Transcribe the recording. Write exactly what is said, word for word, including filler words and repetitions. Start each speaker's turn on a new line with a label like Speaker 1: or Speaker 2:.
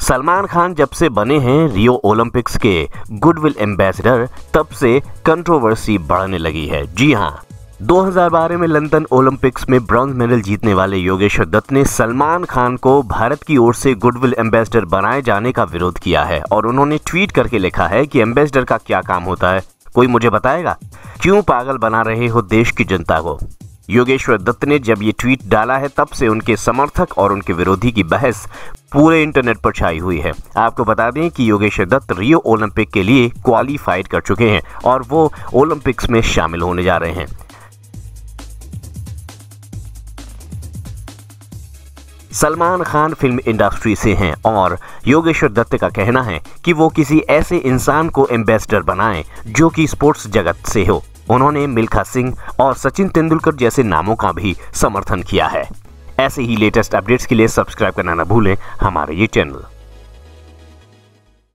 Speaker 1: सलमान खान जब से बने हैं रियो ओलंपिक्स के गुडविल एम्बेसडर, तब से कंट्रोवर्सी बढ़ने लगी है। जी हां, दो हज़ार बारह में लंदन ओलंपिक्स में ब्रॉन्ज मेडल जीतने वाले योगेश्वर दत्त ने सलमान खान को भारत की ओर से गुडविल एम्बेसडर बनाए जाने का विरोध किया है और उन्होंने ट्वीट करके लिखा है कि एम्बेसडर का क्या काम होता है, कोई मुझे बताएगा? क्यों पागल बना रहे हो देश की जनता को? योगेश्वर दत्त ने जब ये ट्वीट डाला है, तब से उनके समर्थक और उनके विरोधी की बहस पूरे इंटरनेट पर छाई हुई है। आपको बता दें कि योगेश्वर दत्त रियो ओलंपिक के लिए क्वालिफाइड कर चुके हैं और वो ओलंपिक्स में शामिल होने जा रहे हैं। सलमान खान फिल्म इंडस्ट्री से हैं और योगेश्वर दत्त का कहना है कि वो किसी ऐसे इंसान को एम्बेसडर बनाएं जो कि स्पोर्ट्स जगत से हो। उन्होंने मिल्खा सिंह और सचिन तेंदुलकर जैसे नामों का भी समर्थन किया है। ऐसे ही लेटेस्ट अपडेट्स के लिए सब्सक्राइब करना न भूलें हमारे ये चैनल।